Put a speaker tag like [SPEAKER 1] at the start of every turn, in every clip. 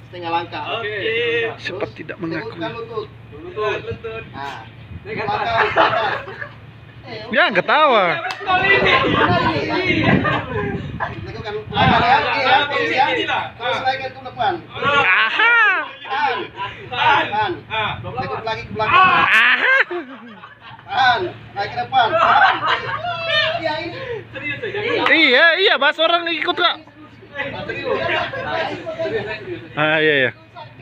[SPEAKER 1] setengah langkah.
[SPEAKER 2] Oke.
[SPEAKER 3] Cepat tidak mengakui.
[SPEAKER 1] Tegukkan lutut.
[SPEAKER 2] Lutut.
[SPEAKER 1] Nah,
[SPEAKER 2] Ini
[SPEAKER 1] belakang, belakang.
[SPEAKER 3] Ya ketawa.
[SPEAKER 1] Tegukkan belakang ya. Iya, posisi ya. Terus naikkan ke depan.
[SPEAKER 3] Aha.
[SPEAKER 1] Tahan. Teguk lagi ke belakang.
[SPEAKER 3] Aha.
[SPEAKER 1] Tahan. Naik ke depan. Tahan. Iya ini.
[SPEAKER 2] Serius ya?
[SPEAKER 3] Iya, Mas orang ikut kak. Ah iya ya.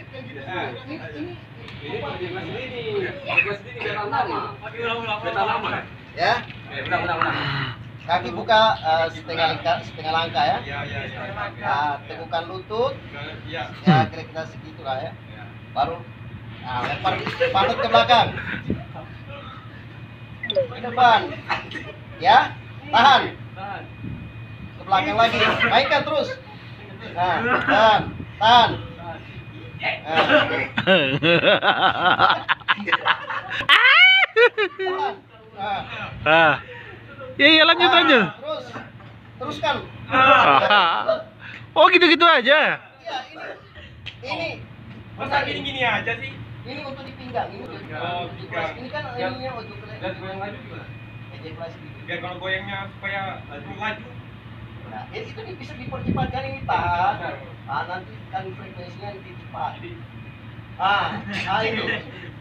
[SPEAKER 1] Ya. Kaki buka setengah langkah ya. Nah, tegukkan lutut. Ya, kira-kira segitulah ya. Baru lempar pantat ke belakang. Ke depan. Ya. Tahan. Ke belakang lagi. Naikkan terus. Nah, tahan. Tahan. Tahan. Nah.
[SPEAKER 3] Ah. Iya lanjut aja.
[SPEAKER 1] Teruskan.
[SPEAKER 3] Oh gitu-gitu aja.
[SPEAKER 1] Iya, ini.
[SPEAKER 2] Masa gini-gini aja sih?
[SPEAKER 1] Ini untuk di pinggang, ini untuk pinggang. Ini kan ininya untuk
[SPEAKER 2] Dan goyang laju gimana?
[SPEAKER 1] ejakulasi gitu.
[SPEAKER 2] Biar kalau goyangnya supaya laju.
[SPEAKER 1] Nah, itu bisa dipercepatkan ini tahan. Ah, nanti kan frekuensinya lebih cepat. Itu.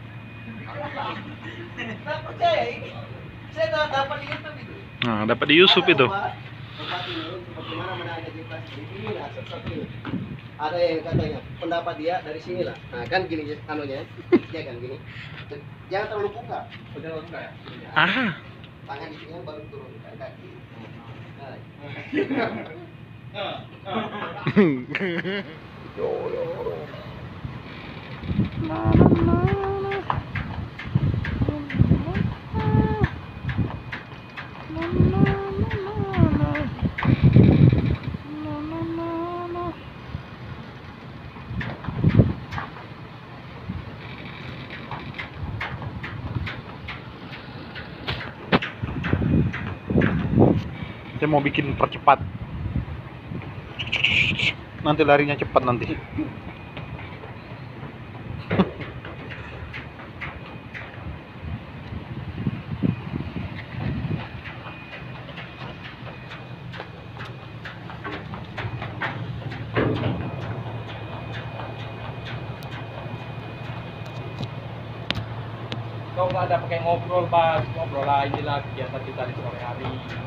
[SPEAKER 1] Nah, percaya ini. Saya dapat di YouTube itu.
[SPEAKER 3] Nah, dapat di YouTube itu.
[SPEAKER 1] Tempat ini seperti mana ejakulasi ini lah satu. Ada yang katanya pendapat dia dari sini lah. Nah, kan gini anunya. Ya kan gini. Jangan terlalu buka.
[SPEAKER 2] Udah enggak ya?
[SPEAKER 3] Ah.
[SPEAKER 1] Tangan di sini baru turunkan kaki.
[SPEAKER 3] Saya mau bikin percepat. Nanti larinya cepat nanti.
[SPEAKER 2] Kau nggak ada pakai ngobrol, Bang. Ngobrol aja lah kegiatan kita di sore hari.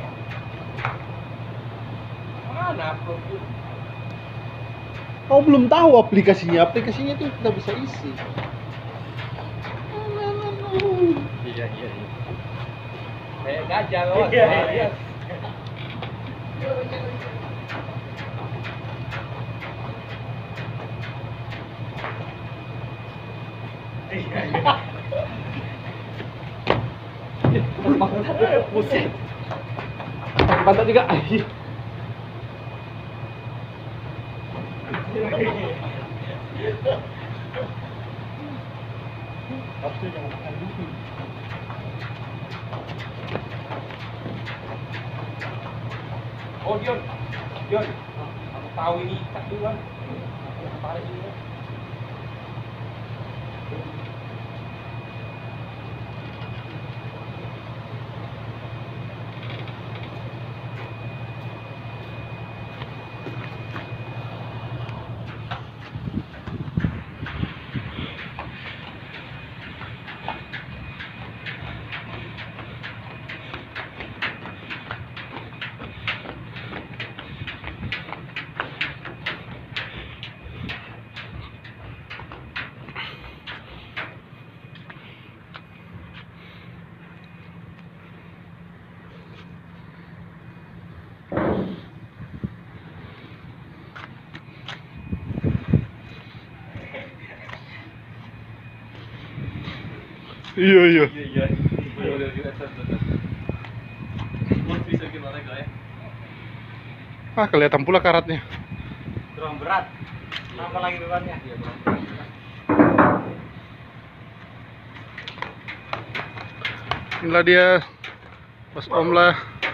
[SPEAKER 2] Mana upload?
[SPEAKER 3] Kau belum tahu aplikasinya. Aplikasinya itu kita bisa isi.
[SPEAKER 2] Iya. Kayak gajah loh. Iya. Buset. Pantat juga. Oh Dion, aku tahu ini ikat duluan. Aku tarik dulu.
[SPEAKER 3] Iya.
[SPEAKER 2] Iya. Bisa gimana guys?
[SPEAKER 3] Ah, kelihatan pula karatnya.
[SPEAKER 2] Kurang berat. Tambah lagi bebannya. Iya, kurang berat.
[SPEAKER 3] Inilah dia Mas Om lah.